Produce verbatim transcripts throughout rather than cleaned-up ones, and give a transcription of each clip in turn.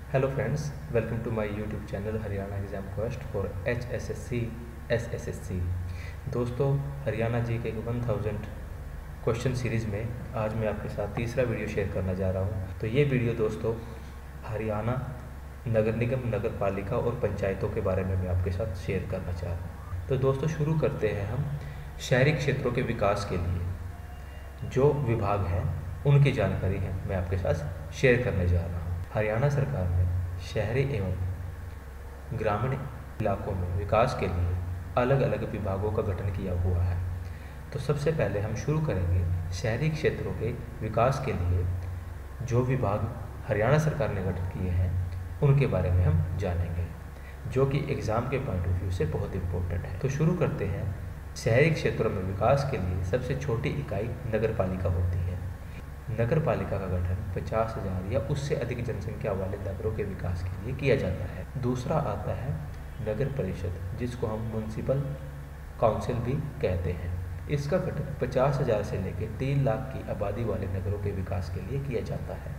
Hello friends, welcome to my YouTube channel Haryana exam quest for H S S C S S S C. दोस्तों, हरियाणा जी के one thousand question series में आज मैं आपके साथ तीसरा वीडियो शेयर करना जा रहा हूं। तो ये वीडियो दोस्तों हरियाणा नगर निगम, नगर पालिका और पंचायतों के बारे में मैं आपके साथ शेयर करना चाह रहा हूँ। तो दोस्तों शुरू करते हैं हम शहरी क्षेत्रों के विकास के लिए जो विभाग हैं उनकी जानकारी है मैं आपके साथ शेयर करने जा रहा हूँ। हरियाणा सरकार ने शहरी एवं ग्रामीण इलाकों में विकास के लिए अलग अलग विभागों का गठन किया हुआ है। तो सबसे पहले हम शुरू करेंगे शहरी क्षेत्रों के विकास के लिए जो विभाग हरियाणा सरकार ने गठन किए हैं उनके बारे में हम जानेंगे, जो कि एग्ज़ाम के पॉइंट ऑफ व्यू से बहुत इम्पोर्टेंट है। तो शुरू करते हैं। शहरी क्षेत्रों में विकास के लिए सबसे छोटी इकाई नगर पालिका होती है। नगर पालिका का गठन पचास हजार या उससे अधिक जनसंख्या वाले नगरों के विकास के लिए किया जाता है। दूसरा आता है नगर परिषद, जिसको हम म्युनिसिपल काउंसिल भी कहते हैं। इसका गठन पचास हजार से लेकर तीन लाख की आबादी वाले नगरों के विकास के लिए किया जाता है।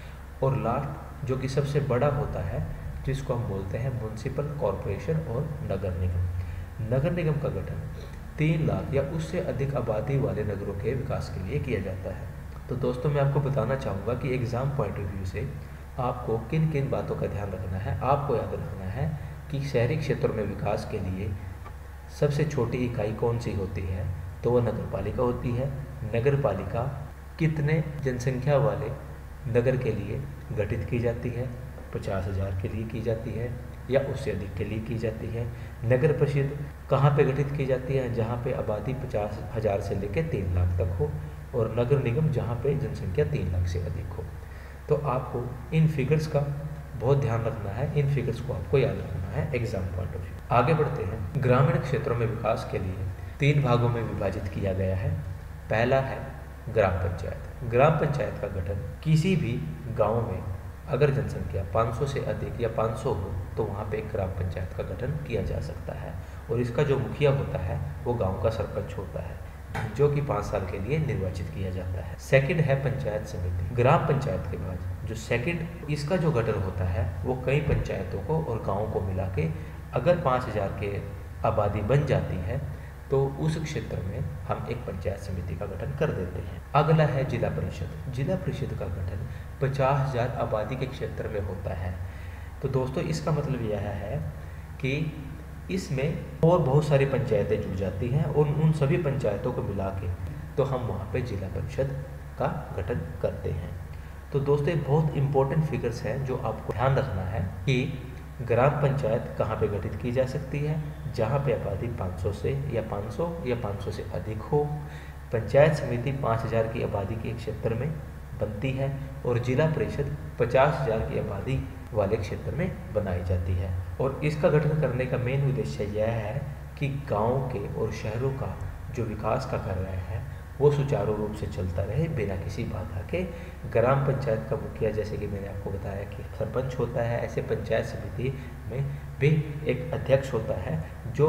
और लास्ट जो कि सबसे बड़ा होता है, जिसको हम बोलते हैं म्युनिसिपल कॉरपोरेशन और नगर निगम। नगर निगम का गठन तीन लाख या उससे अधिक आबादी वाले नगरों के विकास के लिए किया जाता है। तो दोस्तों मैं आपको बताना चाहूँगा कि एग्ज़ाम पॉइंट ऑफ व्यू से आपको किन किन बातों का ध्यान रखना है। आपको याद रखना है कि शहरी क्षेत्रों में विकास के लिए सबसे छोटी इकाई कौन सी होती है, तो वह नगर पालिका होती है। नगर पालिका कितने जनसंख्या वाले नगर के लिए गठित की जाती है? पचास हज़ार के लिए की जाती है या उससे अधिक के लिए की जाती है। नगर परिषद कहाँ पे गठित की जाती है? जहाँ पे आबादी पचास हज़ार से लेकर तीन लाख तक हो, और नगर निगम जहाँ पे जनसंख्या तीन लाख से अधिक हो। तो आपको इन फिगर्स का बहुत ध्यान रखना है, इन फिगर्स को आपको याद रखना है एग्जाम पॉइंट ऑफ व्यू। आगे बढ़ते हैं। ग्रामीण क्षेत्रों में विकास के लिए तीन भागों में विभाजित किया गया है। पहला है ग्राम पंचायत। ग्राम पंचायत का गठन किसी भी गाँव में अगर जनसंख्या पाँच सौ से अधिक या पाँच सौ हो तो वहाँ पे एक ग्राम पंचायत का गठन किया जा सकता है, और इसका जो मुखिया होता है वो गांव का सरपंच होता है, जो कि पाँच साल के लिए निर्वाचित किया जाता है। सेकंड है पंचायत समिति। ग्राम पंचायत के बाद जो सेकंड इसका जो गठन होता है वो कई पंचायतों को और गाँवों को मिला के अगर पाँच हजार के आबादी बन जाती है तो उस क्षेत्र में हम एक पंचायत समिति का गठन कर देते हैं। अगला है जिला परिषद। जिला परिषद का गठन पचास हजार आबादी के क्षेत्र में होता है। तो दोस्तों इसका मतलब यह है कि इसमें और बहुत सारी पंचायतें जुड़ जाती हैं, और उन सभी पंचायतों को मिला के तो हम वहाँ पे जिला परिषद का गठन करते हैं। तो दोस्तों बहुत इंपॉर्टेंट फिगर्स हैं जो आपको ध्यान रखना है कि ग्राम पंचायत कहाँ पे गठित की जा सकती है? जहाँ पे आबादी पाँच सौ से या पाँच सौ या पाँच सौ से अधिक हो। पंचायत समिति पाँच हज़ार की आबादी के क्षेत्र में बनती है, और जिला परिषद पचास हज़ार की आबादी वाले क्षेत्र में बनाई जाती है। और इसका गठन करने का मेन उद्देश्य यह है कि गाँव के और शहरों का जो विकास का कार्य है वो सुचारू रूप से चलता रहे बिना किसी बाधा के। ग्राम पंचायत का मुखिया, जैसे कि मैंने आपको बताया कि सरपंच होता है, ऐसे पंचायत समिति में भी एक अध्यक्ष होता है जो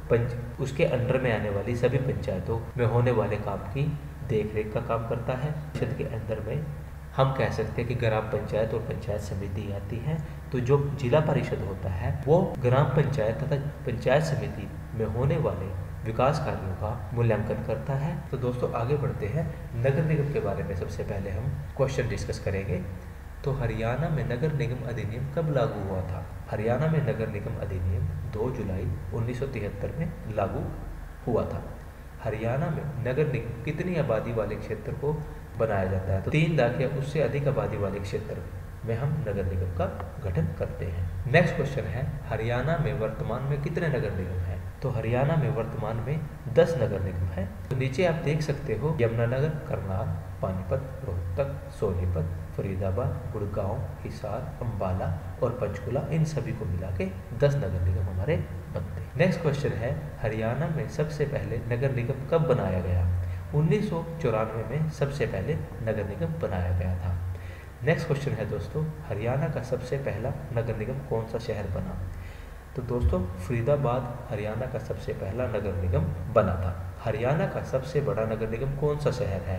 पंच उसके अंडर में आने वाली सभी पंचायतों में होने वाले काम की देखरेख का काम करता है। परिषद के अंदर में हम कह सकते हैं कि ग्राम पंचायत और पंचायत समिति आती है। तो जो जिला परिषद होता है वो ग्राम पंचायत तथा पंचायत समिति में होने वाले विकास कार्यों का मूल्यांकन करता है। तो दोस्तों आगे बढ़ते हैं। नगर निगम के बारे में सबसे पहले हम क्वेश्चन डिस्कस करेंगे। तो हरियाणा में नगर निगम अधिनियम कब लागू हुआ था? हरियाणा में नगर निगम अधिनियम दो जुलाई उन्नीस सौ तिहत्तर में लागू हुआ था। हरियाणा में नगर निगम कितनी आबादी वाले क्षेत्र को बनाया जाता है? तो तीन लाख या उससे अधिक आबादी वाले क्षेत्र में हम नगर निगम का गठन करते हैं। नेक्स्ट क्वेश्चन है, हरियाणा में वर्तमान में कितने नगर निगम हैं? तो हरियाणा में वर्तमान में दस नगर निगम हैं। तो नीचे आप देख सकते हो यमुनानगर, करनाल, पानीपत, रोहतक, सोनीपत, फरीदाबाद, गुड़गांव, हिसार, अम्बाला और पंचकुला, इन सभी को मिला के दस नगर निगम हमारे बनते हैं। नेक्स्ट क्वेश्चन है, हरियाणा में सबसे पहले नगर निगम कब बनाया गया? उन्नीस सौ चौरानवे में सबसे पहले नगर निगम बनाया गया था। नेक्स्ट क्वेश्चन है दोस्तों, हरियाणा का सबसे पहला नगर निगम कौन सा शहर बना? तो दोस्तों फरीदाबाद हरियाणा का सबसे पहला नगर निगम बना था। हरियाणा का सबसे बड़ा नगर निगम कौन सा शहर है? तो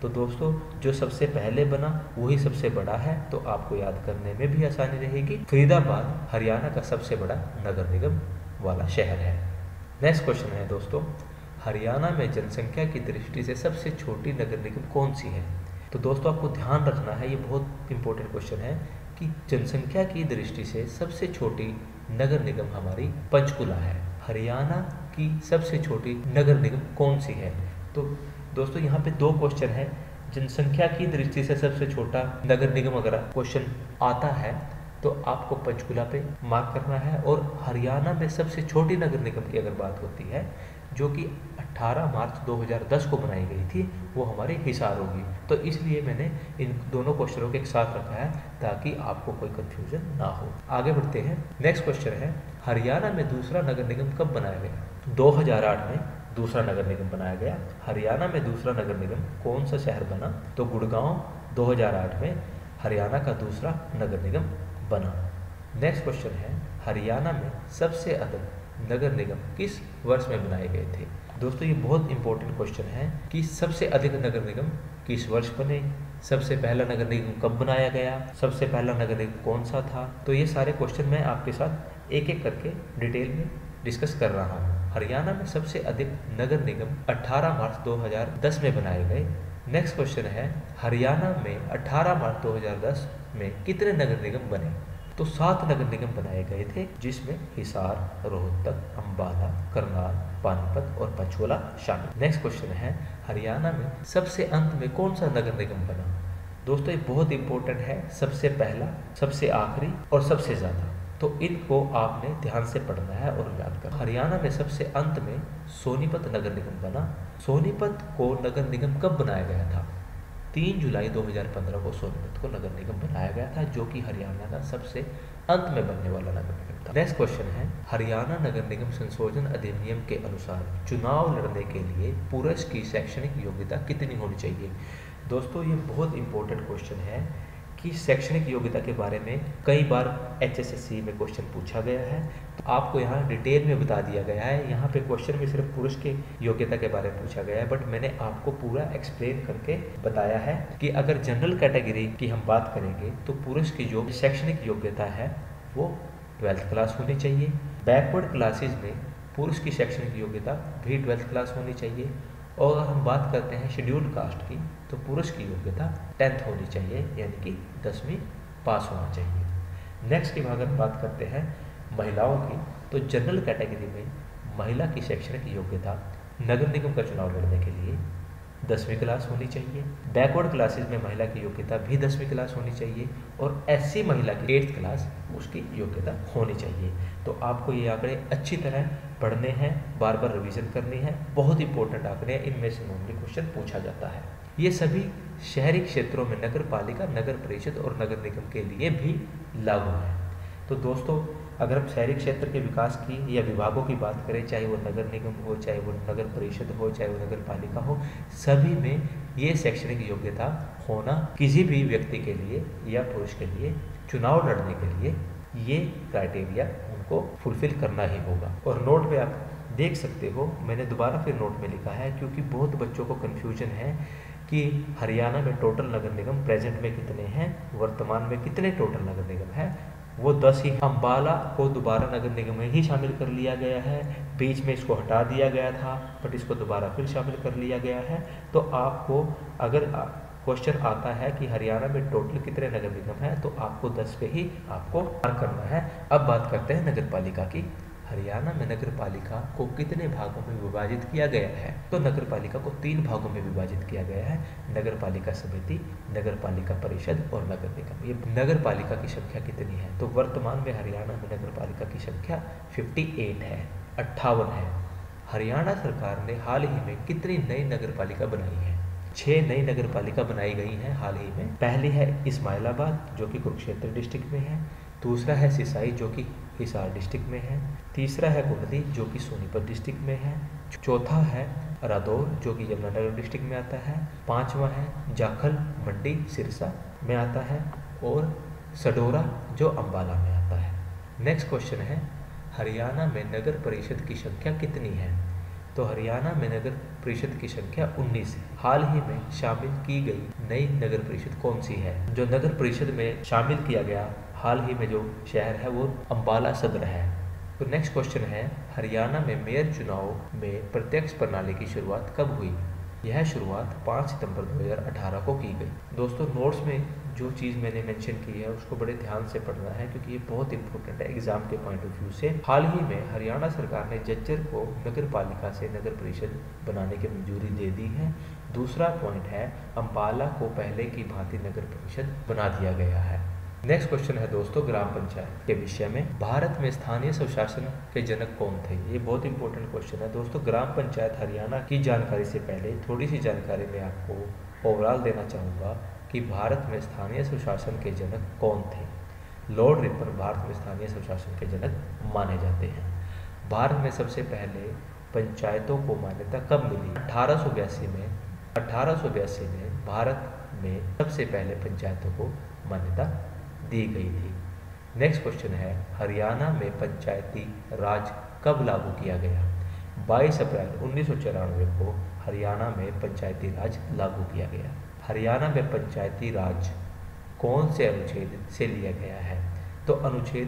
तो दोस्तों जो सबसे पहले बना वही सबसे बड़ा है, तो आपको याद करने में भी आसानी रहेगी। फरीदाबाद हरियाणा का सबसे बड़ा नगर निगम वाला शहर है। नेक्स्ट क्वेश्चन है दोस्तों, हरियाणा में जनसंख्या की दृष्टि से सबसे छोटी नगर निगम कौन सी है? तो दोस्तों आपको ध्यान रखना है, ये बहुत इंपॉर्टेंट क्वेश्चन है कि जनसंख्या की दृष्टि से सबसे छोटी नगर निगम हमारी पंचकुला है। हरियाणा की सबसे छोटी नगर निगम कौन सी है? तो दोस्तों यहाँ पे दो क्वेश्चन है। जनसंख्या की दृष्टि से सबसे छोटा नगर निगम अगर क्वेश्चन आता है तो आपको पंचकुला पे मार्क करना है, और हरियाणा में सबसे छोटी नगर निगम की अगर बात होती है जो कि अठारह मार्च दो हज़ार दस को बनाई गई थी, वो हमारी हिसार होगी। तो इसलिए मैंने इन दोनों क्वेश्चनों के एक साथ रखा है ताकि आपको कोई कंफ्यूजन ना हो। आगे बढ़ते हैं। नेक्स्ट क्वेश्चन है, हरियाणा में दूसरा नगर निगम कब बनाया गया? दो हज़ार आठ में दूसरा नगर निगम बनाया गया। हरियाणा में दूसरा नगर निगम कौन सा शहर बना? तो गुड़गांव दो हज़ार आठ में हरियाणा का दूसरा नगर निगम बना। नेक्स्ट क्वेश्चन है, हरियाणा में सबसे अधिक नगर निगम किस वर्ष में बनाए गए थे? दोस्तों ये बहुत इंपॉर्टेंट क्वेश्चन है कि सबसे अधिक नगर निगम किस वर्ष बने, सबसे पहला नगर निगम कब बनाया गया, सबसे पहला नगर निगम कौन सा था। तो ये सारे क्वेश्चन मैं आपके साथ एक एक करके डिटेल में डिस्कस कर रहा हूँ। हरियाणा में सबसे अधिक नगर निगम अठारह मार्च दो हज़ार दस में बनाए गए। नेक्स्ट क्वेश्चन है, हरियाणा में अठारह मार्च दो हज़ार दस में कितने नगर निगम बने? तो सात नगर निगम बनाए गए थे, जिसमें हिसार, रोहतक, अंबाला, करनाल, पानीपत और पंचकुला शामिल। नेक्स्ट क्वेश्चन है, हरियाणा में सबसे अंत में कौन सा नगर निगम बना? दोस्तों ये बहुत इंपॉर्टेंट है, सबसे पहला, सबसे आखिरी और सबसे ज्यादा। तो इनको आपने ध्यान से पढ़ना है और याद करना। हरियाणा में सबसे अंत में सोनीपत नगर निगम बना। सोनीपत को नगर निगम कब बनाया गया था? तीन जुलाई दो हज़ार पंद्रह को सोनीपत को नगर निगम बनाया गया था, जो कि हरियाणा का सबसे अंत में बनने वाला नगर निगम था। नेक्स्ट क्वेश्चन है, हरियाणा नगर निगम संशोधन अधिनियम के अनुसार चुनाव लड़ने के लिए पुरुष की शैक्षणिक योग्यता कितनी होनी चाहिए? दोस्तों ये बहुत इंपॉर्टेंट क्वेश्चन है कि शैक्षणिक योग्यता के बारे में कई बार एच एस एस सी में क्वेश्चन पूछा गया है, तो आपको यहाँ डिटेल में बता दिया गया है। यहाँ पे क्वेश्चन में सिर्फ पुरुष के योग्यता के बारे में पूछा गया है, बट मैंने आपको पूरा एक्सप्लेन करके बताया है कि अगर जनरल कैटेगरी की हम बात करेंगे तो पुरुष की जो शैक्षणिक योग्यता है वो ट्वेल्थ क्लास होनी चाहिए। बैकवर्ड क्लासेज में पुरुष की शैक्षणिक योग्यता भी ट्वेल्थ क्लास होनी चाहिए, और अगर हम बात करते हैं शेड्यूल्ड कास्ट की तो पुरुष की योग्यता टेंथ होनी चाहिए, यानी कि दसवीं पास होना चाहिए। नेक्स्ट की अगर बात करते हैं महिलाओं की, तो जनरल कैटेगरी में महिला की शैक्षणिक योग्यता नगर निगम का चुनाव लड़ने के लिए दसवीं क्लास होनी चाहिए। बैकवर्ड क्लासेस में महिला की योग्यता भी दसवीं क्लास होनी चाहिए, और एससी महिला की एट्थ क्लास उसकी योग्यता होनी चाहिए। तो आपको ये आंकड़े अच्छी तरह पढ़ने हैं, बार बार रिवीजन करनी है, बहुत इंपॉर्टेंट आंकड़े हैं, इनमें से नॉर्मली क्वेश्चन पूछा जाता है। ये सभी शहरी क्षेत्रों में नगर पालिका, नगर परिषद और नगर निगम के लिए भी लागू है। तो दोस्तों अगर हम शहरी क्षेत्र के विकास की या विभागों की बात करें, चाहे वो नगर निगम हो, चाहे वो नगर परिषद हो, चाहे वो नगर पालिका हो, सभी में ये शैक्षणिक योग्यता होना किसी भी व्यक्ति के लिए या पुरुष के लिए चुनाव लड़ने के लिए ये क्राइटेरिया उनको फुलफिल करना ही होगा। और नोट पे आप देख सकते हो, मैंने दोबारा फिर नोट में लिखा है क्योंकि बहुत बच्चों को कन्फ्यूजन है कि हरियाणा में टोटल नगर निगम प्रेजेंट में कितने हैं, वर्तमान में कितने टोटल नगर निगम है। वो दस ही, अंबाला को दोबारा नगर निगम में ही शामिल कर लिया गया है, बीच में इसको हटा दिया गया था बट इसको दोबारा फिर शामिल कर लिया गया है। तो आपको अगर क्वेश्चन आता है कि हरियाणा में टोटल कितने नगर निगम है, तो आपको दस पे ही आपको मार्क करना है। अब बात करते हैं नगर पालिका की। हरियाणा में नगर पालिका को कितने भागों में विभाजित किया गया है? तो नगर पालिका को तीन भागों में विभाजित किया गया है, नगर पालिका समिति, नगर पालिका परिषद और नगर निगम। ये नगर पालिका की संख्या कितनी है? तो वर्तमान में हरियाणा में नगर पालिका की संख्या अट्ठावन है, अट्ठावन है। हरियाणा सरकार ने हाल ही में कितनी नई नगर पालिका बनाई है? छह नई नगर पालिका बनाई गई हैं हाल ही में। पहली है इस्माइलाबाद जो कि कुरुक्षेत्र डिस्ट्रिक्ट में है, दूसरा है सिसाई जो कि हिसार डिस्ट्रिक्ट में है, तीसरा है कुंडली जो कि सोनीपत डिस्ट्रिक्ट में है, चौथा है रादौर जो कि यमुनानगर डिस्ट्रिक्ट में आता है, पांचवा है जाखल मंडी सिरसा में आता है, और सडोरा जो अंबाला में आता है। नेक्स्ट क्वेश्चन है, हरियाणा में नगर परिषद की संख्या कितनी है? तो हरियाणा में नगर परिषद की संख्या उन्नीस है। हाल ही में शामिल की गई नई नगर परिषद कौन सी है? जो नगर परिषद में शामिल किया गया हाल ही में जो शहर है वो अम्बाला सदर है। तो नेक्स्ट क्वेश्चन है, हरियाणा में मेयर चुनाव में प्रत्यक्ष प्रणाली की शुरुआत कब हुई? यह शुरुआत पाँच सितंबर दो हज़ार अठारह को की गई। दोस्तों नोट्स में जो चीज़ मैंने मेंशन की है उसको बड़े ध्यान से पढ़ना है क्योंकि ये बहुत इंपॉर्टेंट है एग्जाम के पॉइंट ऑफ व्यू से। हाल ही में हरियाणा सरकार ने झज्जर को नगर पालिका से नगर परिषद बनाने की मंजूरी दे दी है। दूसरा पॉइंट है, अम्बाला को पहले की भांति नगर परिषद बना दिया गया है। नेक्स्ट क्वेश्चन है दोस्तों, ग्राम पंचायत के विषय में। भारत में स्थानीय स्वशासन के जनक कौन थे? ये बहुत इंपॉर्टेंट क्वेश्चन है दोस्तों। ग्राम पंचायत हरियाणा की जानकारी से पहले थोड़ी सी जानकारी मैं आपको ओवरऑल देना चाहूँगा कि भारत में स्थानीय स्वशासन के जनक कौन थे। लॉर्ड रिपन भारत में स्थानीय स्वशासन के जनक माने जाते हैं। भारत में सबसे पहले पंचायतों को मान्यता कब मिली? अठारह सौ बयासी में अठारह सौ बयासी में भारत में सबसे पहले पंचायतों को मान्यता दी गई थी। नेक्स्ट क्वेश्चन है, हरियाणा में पंचायती राज कब लागू किया गया? बाईस अप्रैल उन्नीस सौ चौरानवे को हरियाणा में पंचायती राज लागू किया गया। हरियाणा में पंचायती राज कौन से अनुच्छेद से लिया गया है? तो अनुच्छेद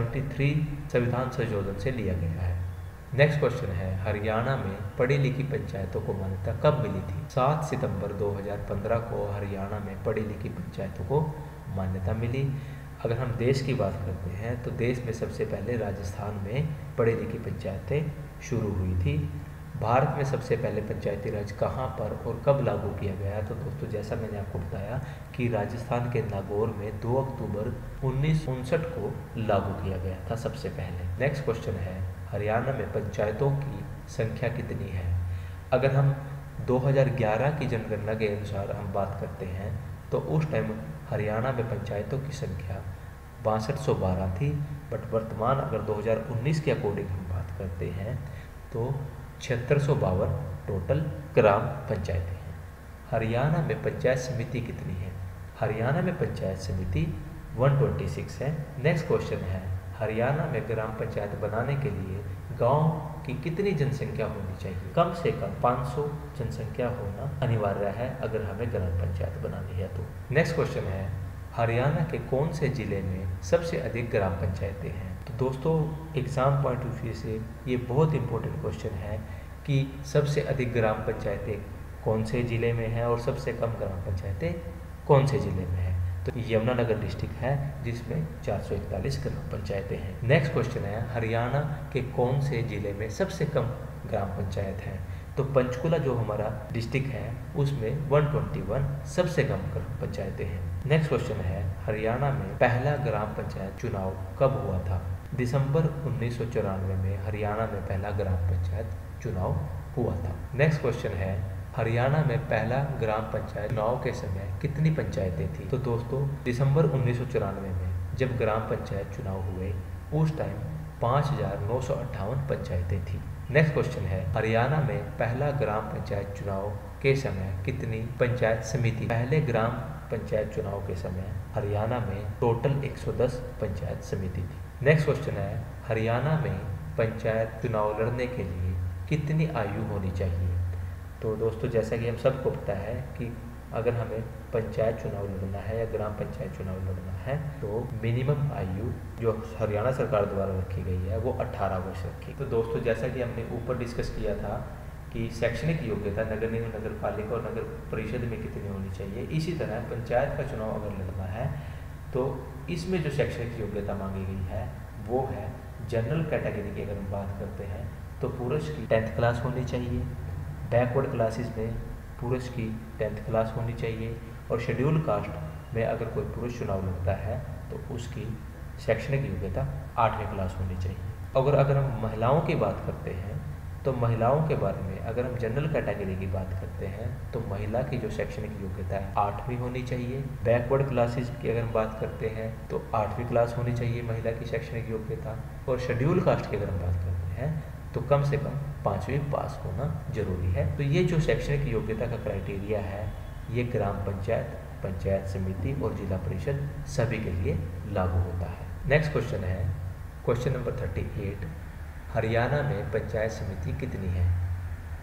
तिहत्तर संविधान संशोधन से लिया गया है। नेक्स्ट क्वेश्चन है, हरियाणा में पढ़ी लिखी पंचायतों को मान्यता कब मिली थी? सात सितंबर दो हज़ार पंद्रह को हरियाणा में पढ़ी लिखी पंचायतों को मान्यता मिली। अगर हम देश की बात करते हैं तो देश में सबसे पहले राजस्थान में पढ़ी लिखी पंचायतें शुरू हुई थी। भारत में सबसे पहले पंचायती राज कहाँ पर और कब लागू किया गया? तो दोस्तों जैसा मैंने आपको बताया कि राजस्थान के नागौर में दो अक्टूबर उन्नीस सौ उनसठ को लागू किया गया था सबसे पहले। नेक्स्ट क्वेश्चन है, हरियाणा में पंचायतों की संख्या कितनी है? अगर हम दो हज़ार ग्यारह की जनगणना के अनुसार हम बात करते हैं तो उस टाइम हरियाणा में पंचायतों की संख्या बासठ सौ बारह थी, बट वर्तमान अगर दो हज़ार उन्नीस के अकॉर्डिंग हम बात करते हैं तो छिहत्तर सौ बावन टोटल ग्राम पंचायतें हैं। हरियाणा में पंचायत समिति कितनी है? हरियाणा में पंचायत समिति एक सौ छब्बीस है। नेक्स्ट क्वेश्चन है, हरियाणा में ग्राम पंचायत बनाने के लिए गांव की कितनी जनसंख्या होनी चाहिए? कम से कम पाँच सौ जनसंख्या होना अनिवार्य है अगर हमें ग्राम पंचायत बनानी है तो। नेक्स्ट क्वेश्चन है, हरियाणा के कौन से जिले में सबसे अधिक ग्राम पंचायतें हैं? तो दोस्तों एग्जाम पॉइंट ऑफ व्यू से ये बहुत इंपॉर्टेंट क्वेश्चन है कि सबसे अधिक ग्राम पंचायतें कौन से जिले में हैं और सबसे कम ग्राम पंचायतें कौन से जिले में हैं? तो यमुनानगर डिस्ट्रिक्ट है जिसमें चार सौ इकतालीस ग्राम पंचायतें हैं। नेक्स्ट क्वेश्चन है, हरियाणा के कौन से जिले में सबसे कम ग्राम पंचायत हैं? तो पंचकुला जो हमारा डिस्ट्रिक्ट है उसमें एक सौ इक्कीस सबसे कम ग्राम पंचायतें हैं। नेक्स्ट क्वेश्चन है, हरियाणा में पहला ग्राम पंचायत चुनाव कब हुआ था? दिसंबर उन्नीस सौ चौरानवे में हरियाणा में पहला ग्राम पंचायत चुनाव हुआ था। नेक्स्ट क्वेश्चन है, हरियाणा में पहला ग्राम पंचायत चुनाव के समय कितनी पंचायतें थी? तो दोस्तों दिसंबर उन्नीस सौ चौरानवे में जब ग्राम पंचायत चुनाव हुए उस टाइम पाँच हजार नौ सौ अट्ठावन पंचायतें थी। नेक्स्ट क्वेश्चन है, हरियाणा में पहला ग्राम पंचायत चुनाव के समय कितनी पंचायत समिति? पहले ग्राम पंचायत चुनाव के समय हरियाणा में टोटल एक सौ दस पंचायत समिति थी। नेक्स्ट क्वेश्चन है, हरियाणा में पंचायत चुनाव लड़ने के लिए कितनी आयु होनी चाहिए? तो दोस्तों जैसा कि हम सबको पता है कि अगर हमें पंचायत चुनाव लड़ना है या ग्राम पंचायत चुनाव लड़ना है तो मिनिमम आयु जो हरियाणा सरकार द्वारा रखी गई है वो अठारह वर्ष रखी। तो दोस्तों जैसा कि हमने ऊपर डिस्कस किया था कि शैक्षणिक योग्यता नगर निगम, नगर पालिका और नगर परिषद में कितनी होनी चाहिए, इसी तरह पंचायत का चुनाव अगर लड़ना है तो इसमें जो शैक्षणिक योग्यता मांगी गई है वो है जनरल कैटेगरी की अगर हम बात करते हैं तो पुरुष की टेंथ क्लास होनी चाहिए, बैकवर्ड क्लासेस में पुरुष की टेंथ क्लास होनी चाहिए और शेड्यूल कास्ट में अगर कोई पुरुष चुनाव लड़ता है तो उसकी शैक्षणिक योग्यता आठवीं क्लास होनी चाहिए। अगर अगर हम महिलाओं की बात करते हैं तो महिलाओं के बारे में अगर हम जनरल कैटेगरी की बात करते हैं तो महिला की जो शैक्षणिक योग्यता है आठवीं होनी चाहिए। बैकवर्ड क्लासेस की अगर हम बात करते हैं तो आठवीं क्लास होनी चाहिए महिला की शैक्षणिक योग्यता, और शेड्यूल कास्ट की अगर हम बात करते हैं तो कम से कम पाँचवीं पास होना जरूरी है। तो ये जो शैक्षणिक योग्यता का क्राइटेरिया है ये ग्राम पंचायत, पंचायत समिति और जिला परिषद सभी के लिए लागू होता है। नेक्स्ट क्वेश्चन है question number thirty eight, Haryana में पंचायत समिति कितनी है?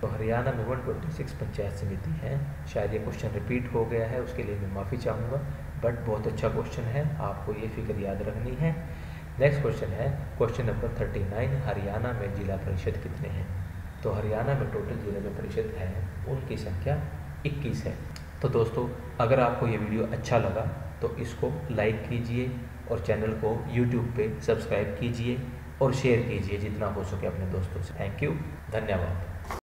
तो हरियाणा में एक सौ छब्बीस पंचायत समिति हैं। शायद ये क्वेश्चन रिपीट हो गया है, उसके लिए मैं माफ़ी चाहूँगा, बट बहुत अच्छा क्वेश्चन है, आपको ये फिगर याद रखनी है। नेक्स्ट क्वेश्चन है question number thirty nine, Haryana में जिला परिषद कितने हैं? तो हरियाणा में टोटल जिला जो परिषद है उनकी संख्या इक्कीस है। तो दोस्तों, अगर आपको ये वीडियो अच्छा लगा तो इसको लाइक कीजिए और चैनल को यूट्यूब पे सब्सक्राइब कीजिए और शेयर कीजिए जितना हो सके अपने दोस्तों से। थैंक यू, धन्यवाद।